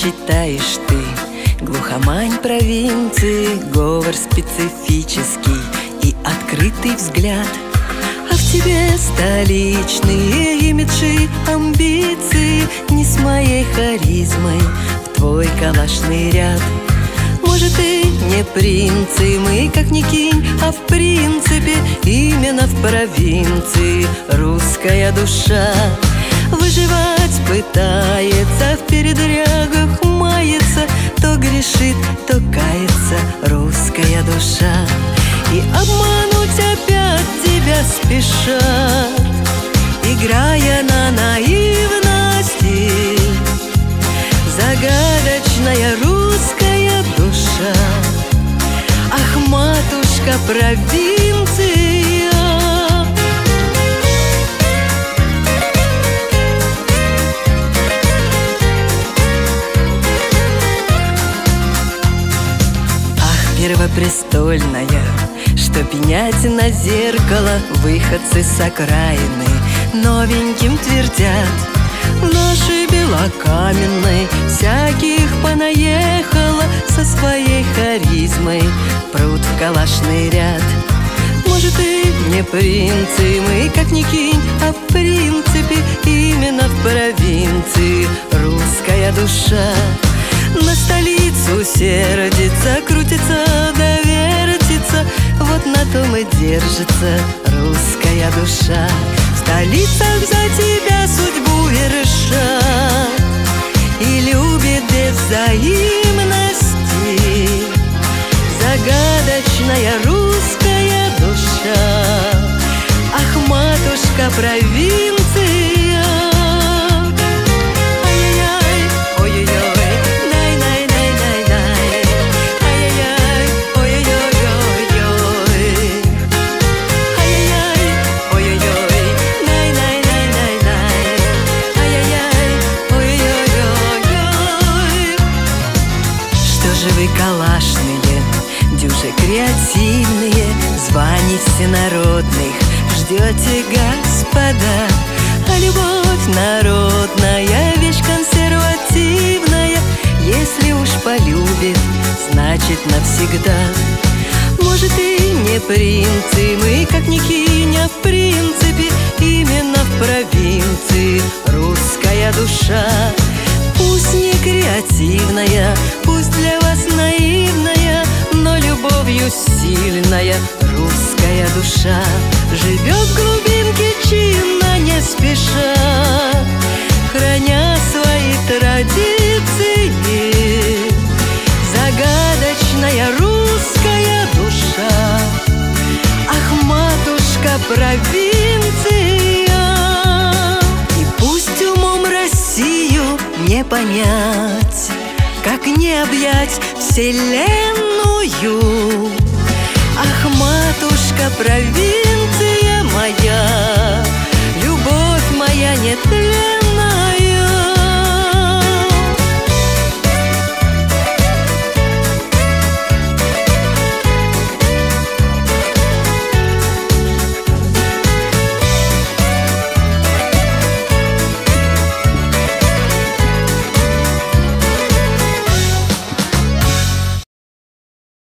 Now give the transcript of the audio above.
считаешь ты глухомань провинции, говор специфический и открытый взгляд. А в тебе столичные имиджи, амбиции, не с моей харизмой в твой калашный ряд. Может, и не принцы мы, как ни кинь, а в принципе именно в провинции русская душа выживать пытается, в передрягах мается, то грешит, то кается русская душа. И обмануть опять тебя спешат, играя на наивности. Загадочная русская душа, ах, матушка провинция. Ах, первопрестольная, что пенять на зеркало выходцы с окраины новеньким твердят: в нашей белокаменной всяких понаехало, со своей харизмой прут в калашный ряд. Может, и не принцы мы, как ни кинь, а в принципе именно в провинции русская душа на столицу сердится, крутится да вертится, вот на том и держится русская душа. В столицах за тебя судьбу вершат и любит без взаимности. Загадочная русская душа, ах, матушка провинция. Вы калашные, дюжи креативные, званий всенародных ждете, господа. А любовь народная, вещь консервативная, если уж полюбит, значит навсегда. Может, и не принцы мы, как ни кинь, а в принципе именно в провинции русская душа. Пусть не креативная, пусть для вас наивная, но любовью сильная русская душа живет в глубинке чинно, не спеша, храня свои традиции. Загадочная русская душа, ах, матушка провинция. И пусть умом Россию не понять, как не объять вселенную, ах, матушка провинция моя.